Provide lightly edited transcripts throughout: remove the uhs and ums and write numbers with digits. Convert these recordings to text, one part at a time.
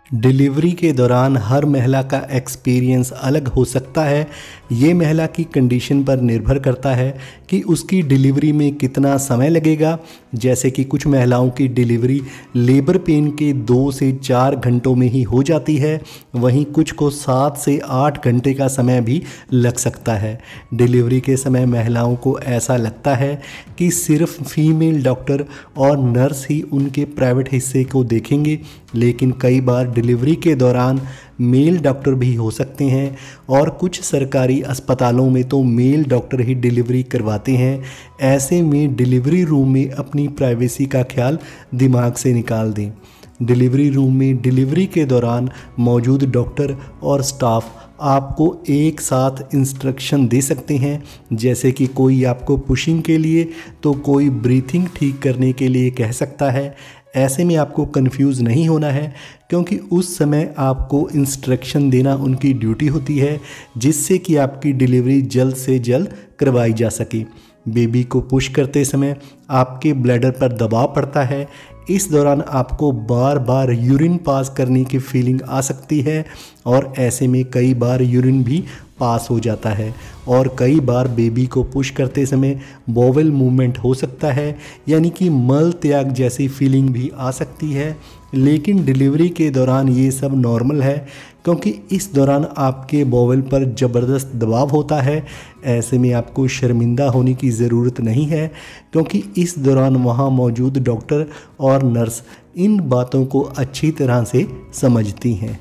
Delivery के दौरान हर महिला का एक्सपीरियंस अलग हो सकता है। ये महिला की कंडीशन पर निर्भर करता है कि उसकी डिलीवरी में कितना समय लगेगा। जैसे कि कुछ महिलाओं की डिलीवरी लेबर पेन के 2 से 4 घंटों में ही हो जाती है, वहीं कुछ को 7 से 8 घंटे का समय भी लग सकता है। डिलीवरी के समय महिलाओं को ऐसा लगता है कि सिर्फ फीमेल डॉक्टर और नर्स ही उनके प्राइवेट हिस्से को देखेंगे, लेकिन कई बार डिलीवरी के दौरान मेल डॉक्टर भी हो सकते हैं और कुछ सरकारी अस्पतालों में तो मेल डॉक्टर ही डिलीवरी करवाते हैं। ऐसे में डिलीवरी रूम में अपनी प्राइवेसी का ख्याल दिमाग से निकाल दें। डिलीवरी रूम में डिलीवरी के दौरान मौजूद डॉक्टर और स्टाफ आपको एक साथ इंस्ट्रक्शन दे सकते हैं, जैसे कि कोई आपको पुशिंग के लिए तो कोई ब्रीथिंग ठीक करने के लिए कह सकता है। ऐसे में आपको कंफ्यूज नहीं होना है, क्योंकि उस समय आपको इंस्ट्रक्शन देना उनकी ड्यूटी होती है, जिससे कि आपकी डिलीवरी जल्द से जल्द करवाई जा सके। बेबी को पुश करते समय आपके ब्लैडर पर दबाव पड़ता है। इस दौरान आपको बार बार यूरिन पास करने की फीलिंग आ सकती है और ऐसे में कई बार यूरिन भी पास हो जाता है और कई बार बेबी को पुश करते समय बोवेल मूवमेंट हो सकता है, यानी कि मल त्याग जैसी फीलिंग भी आ सकती है। लेकिन डिलीवरी के दौरान ये सब नॉर्मल है, क्योंकि इस दौरान आपके बोवेल पर ज़बरदस्त दबाव होता है। ऐसे में आपको शर्मिंदा होने की ज़रूरत नहीं है, क्योंकि इस दौरान वहाँ मौजूद डॉक्टर और नर्स इन बातों को अच्छी तरह से समझती हैं।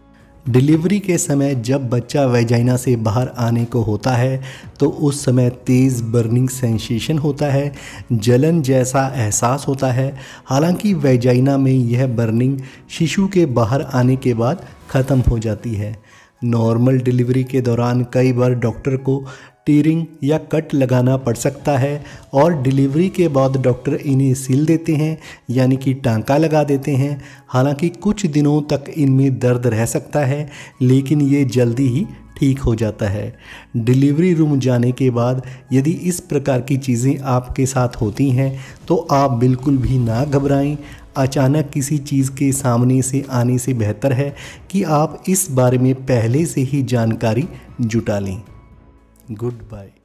डिलीवरी के समय जब बच्चा वेजाइना से बाहर आने को होता है तो उस समय तेज़ बर्निंग सेंसेशन होता है, जलन जैसा एहसास होता है। हालांकि वेजाइना में यह बर्निंग शिशु के बाहर आने के बाद ख़त्म हो जाती है। नॉर्मल डिलीवरी के दौरान कई बार डॉक्टर को टीयरिंग या कट लगाना पड़ सकता है और डिलीवरी के बाद डॉक्टर इन्हें सिल देते हैं, यानी कि टांका लगा देते हैं। हालांकि कुछ दिनों तक इनमें दर्द रह सकता है, लेकिन ये जल्दी ही ठीक हो जाता है। डिलीवरी रूम जाने के बाद यदि इस प्रकार की चीज़ें आपके साथ होती हैं तो आप बिल्कुल भी ना घबराएं। अचानक किसी चीज़ के सामने से आने से बेहतर है कि आप इस बारे में पहले से ही जानकारी जुटा लें। Good bye.